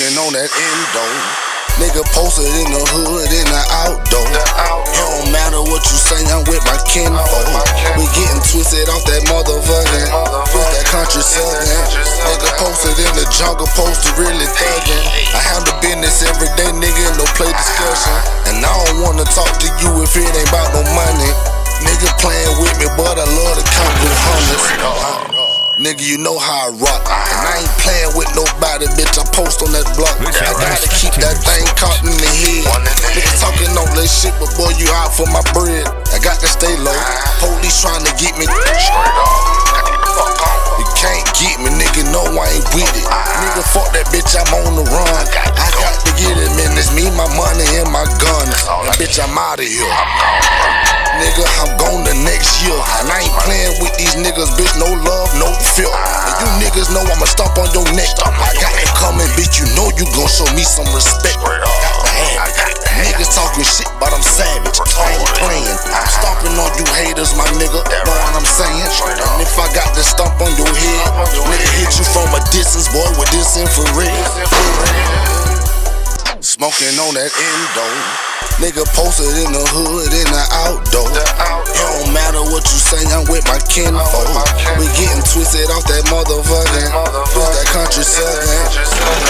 Smoking on that endo. Nigga posted in the hood, in the outdoor. It don't matter what you say, I'm with my kinfolk. We getting twisted off that motherfucking with that country southern. Nigga posted in the jungle, posted really thuggin'. I handle business every day, nigga, no play discussion. And I don't wanna talk to you if it ain't about no money. Nigga playing with me, but I love to count with hundreds. Nigga, you know how I rock. And I ain't playing with nobody, bitch. I post on that block. I gotta keep that thing caught in the head. Niggas talking all that shit, but boy, you out for my bread. I got to stay low. Police trying to get me. You can't get me, nigga. No, I ain't with it. Nigga, fuck that bitch. I'm on the run. I got to get it, man. It's me, my money, and my gun. And bitch, I'm out of here. Nigga, I'm gone the next year. And I ain't playing with these niggas, bitch. No love, no fear. And you niggas know I'ma stomp on your neck. I got it coming, bitch. You know you gon' show me some respect. Niggas talking shit, but I'm savage. I ain't playing. I'm stomping on you haters, my nigga. Know what I'm saying? And if I got to stomp on your head, nigga hit you from a distance, boy, with this infrared. Smoking on that endo. Nigga posted in the hood, in the outdoor. It don't matter what you say, I'm with my kinfolk. We getting twisted off that motherfucking with that country southern.